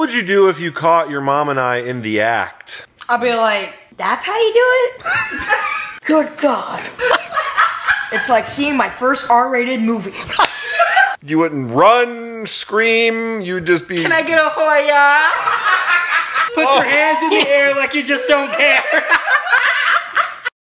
would you do if you caught your mom and I in the act? I'll be like, that's how you do it? Good God. It's like seeing my first R-rated movie. You wouldn't run, scream, you'd just be... Can I get a Hoya? Put your hands in the air like you just don't care.